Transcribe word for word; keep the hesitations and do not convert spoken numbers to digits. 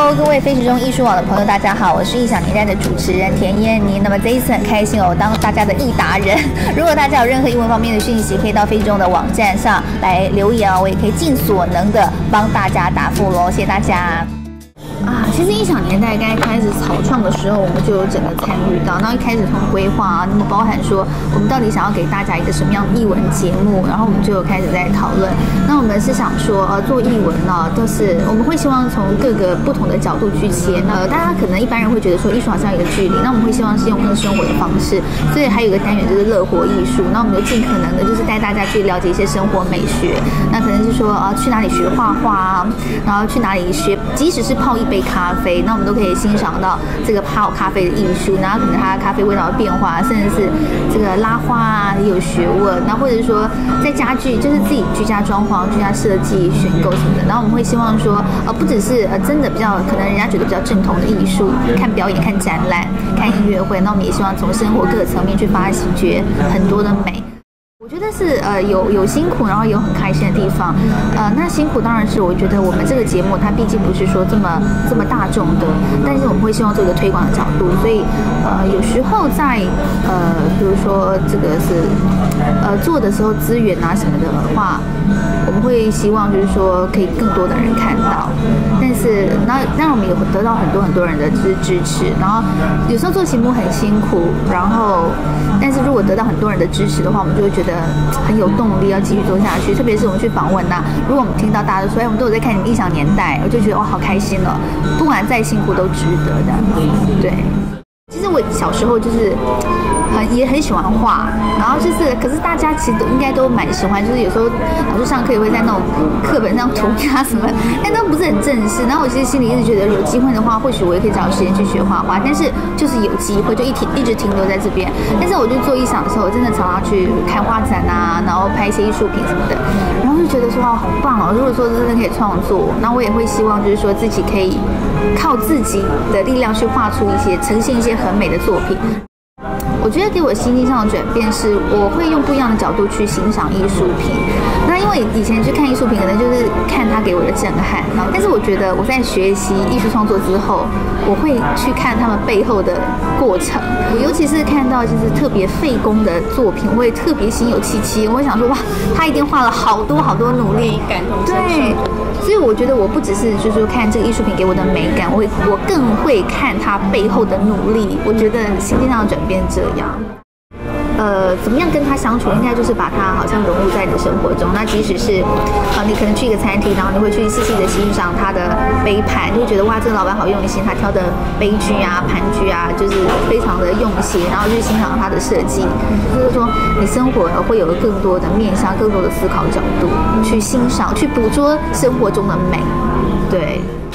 Hello， 各位非时钟艺术网的朋友，大家好，我是异想年代的主持人田燕妮。那么这一次很开心哦，当大家的艺达人。如果大家有任何英文方面的讯息，可以到非时钟的网站上来留言哦，我也可以尽所能的帮大家答复喽，谢谢大家。啊，其实异想年代刚开始草创的时候，我们就有整个参与到，然后一开始从规划啊，那么包含说我们到底想要给大家一个什么样的艺文节目，然后我们就有开始在讨论。那我们是想说，呃，做艺文呢，就是我们会希望从各个不同的角度去切。呃，大家可能一般人会觉得说艺术好像有一个距离，那我们会希望是用更生活的方式，所以还有一个单元就是乐活艺术。那我们就尽可能的就是带大家去了解一些生活美学，那可能是说呃去哪里学画画啊，然后去哪里学，即使是泡一杯咖啡，那我们都可以欣赏到这个泡咖啡的艺术，然后可能它的咖啡味道的变化，甚至是这个拉花啊也有学问，那或者说在家具就是自己居家装潢、居家设计、选购什么的，然后我们会希望说呃不只是呃真的比较可能人家觉得比较正统的艺术，看表演、看展览、看音乐会，那我们也希望从生活各个层面去发掘很多的美。我觉得是呃有有辛苦，然后有很开心的地方。呃，那辛苦当然是我觉得我们这个节目它毕竟不是说这么这么大众的，但是我们会希望做一个推广的角度，所以呃有时候在呃比如说这个是呃做的时候资源啊什么的话，我们会希望就是说可以更多的人看到，但是那那我们也会得到很多很多人的支支持，然后有时候做节目很辛苦，然后但是如果得到很多人的支持的话，我们就会觉得很有动力要继续做下去。特别是我们去访问呐、啊，如果我们听到大家都说，哎，我们都有在看你们异想年代，我就觉得哇，好开心哦！不管再辛苦都值得的。对，其实我小时候就是很也很喜欢画，然后就是可是大家其实都应该都蛮喜欢，就是有时候老师上课也会在那种课本上涂鸦什么，但都不是很正式。然后我其实心里一直觉得，有机会的话，或许我也可以找时间去学画画，但是就是有机会就一停一直停留在这边。但是我就做艺想的时候，我真的常常去看画展啊，然后拍一些艺术品什么的，然后就觉得说哇，好棒哦！如果说真的可以创作，那我也会希望就是说自己可以靠自己的力量去画出一些呈现一些很美的作品。我觉得给我心境上的转变是，我会用不一样的角度去欣赏艺术品。那因为以前去看艺术品，可能就是看它给我的震撼，但是我觉得我在学习艺术创作之后，我会去看他们背后的过程。我尤其是看到就是特别费工的作品，我会特别心有戚戚。我会想说，哇，他一定花了好多好多努力， 感同身受。 对。所以我觉得我不只是就是说看这个艺术品给我的美感，我会我更会看它背后的努力。我觉得心境上的转变这样。呃，怎么样跟他相处，应该就是把他好像融入在你的生活中。那即使是啊、呃，你可能去一个餐厅，然后你会去细细的欣赏他的杯盘，就会觉得哇，这个老板好用心，他挑的杯具啊、盘具啊，就是非常的用心，然后去欣赏他的设计。就是说，你生活会有更多的面向、更多的思考角度，去欣赏、去捕捉生活中的美。对。